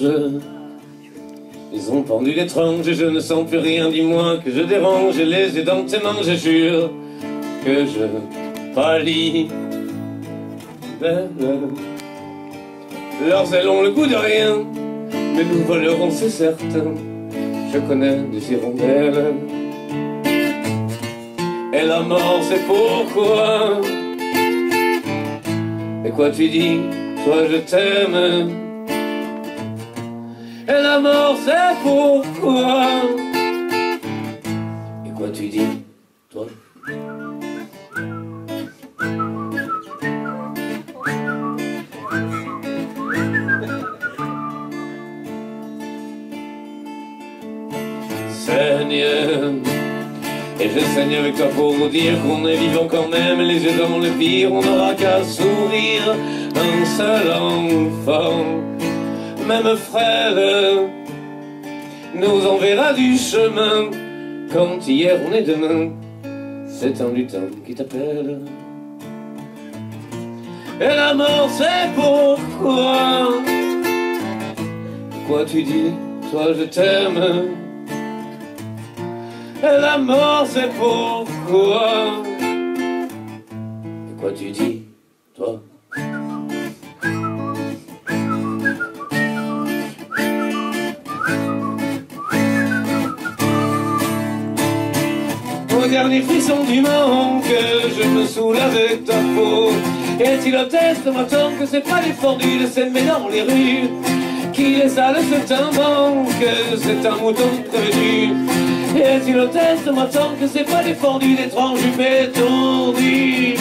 étranges. Ils ont pendu l'étrange et je ne sens plus rien, dis-moi que je dérange. Et les yeux dans tes mains, je jure que je pâlis. Belle. Leurs ailes ont le goût de rien, mais nous volerons, c'est certain. Je connais des hirondelles. Et la mort, c'est pourquoi. Et quoi tu dis, toi je t'aime. Et la mort, c'est pourquoi. Et quoi tu dis, toi? Seigneur, et je saigne avec toi pour vous dire qu'on est vivant quand même, les yeux dans le pire, on n'aura qu'à sourire. Un seul enfant, même frère, nous enverra du chemin. Quand hier on est demain, c'est un lutin qui t'appelle. Et la mort c'est pourquoi. Quoi tu dis, toi je t'aime. Et la mort c'est pourquoi. Et quoi tu dis, toi? Au dernier frisson du manque, je me saoule avec ta peau. Est-il hôtesse de moi tant que c'est pas défendu de s'aimer dans les rues? Qui est sale, c'est un manque, c'est un mouton prévenu. Est-il hôtesse de moi tant que c'est pas défendu d'étranges huppes étendues?